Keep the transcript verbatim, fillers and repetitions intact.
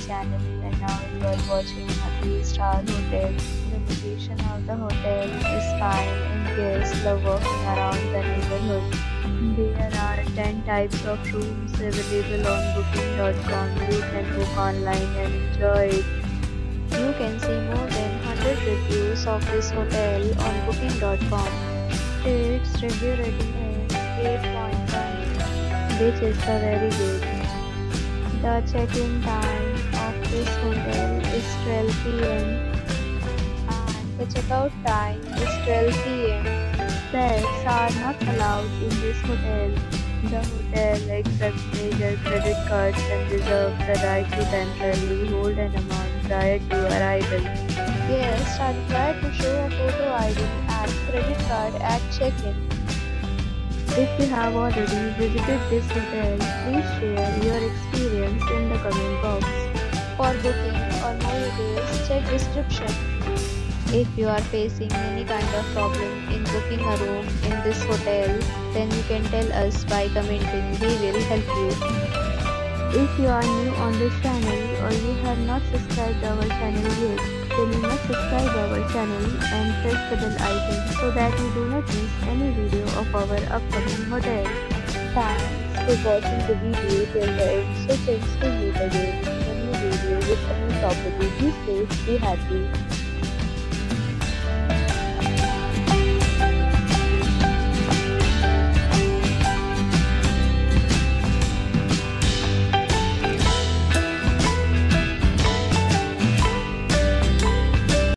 channel, and now you are watching a three star hotel. The location of the hotel is fine and guests love walking around the neighborhood. There are ten types of rooms available on booking dot com. You can book online and enjoy it. You can see more than one hundred reviews of this hotel on booking dot com. Its review rating is eight point one, which is a very good. The check-in time of this hotel is twelve p m and the check-out time is twelve p m Pets are not allowed in this hotel. The hotel accepts major credit cards and reserves the right to temporarily hold an amount prior to arrival. Guests are required to show a photo I D and credit card at check-in. If you have already visited this hotel, please share your experience in the comment box. For booking or more details, check description. If you are facing any kind of problem in booking a room in this hotel, then you can tell us by commenting. We will help you. If you are new on this channel or you have not subscribed our channel yet, then you must subscribe our channel and press the bell icon so that you do not miss any video of our upcoming hotel. Thanks for watching the video till the end. So thanks to you again in a new video with a new property. Be safe, be happy.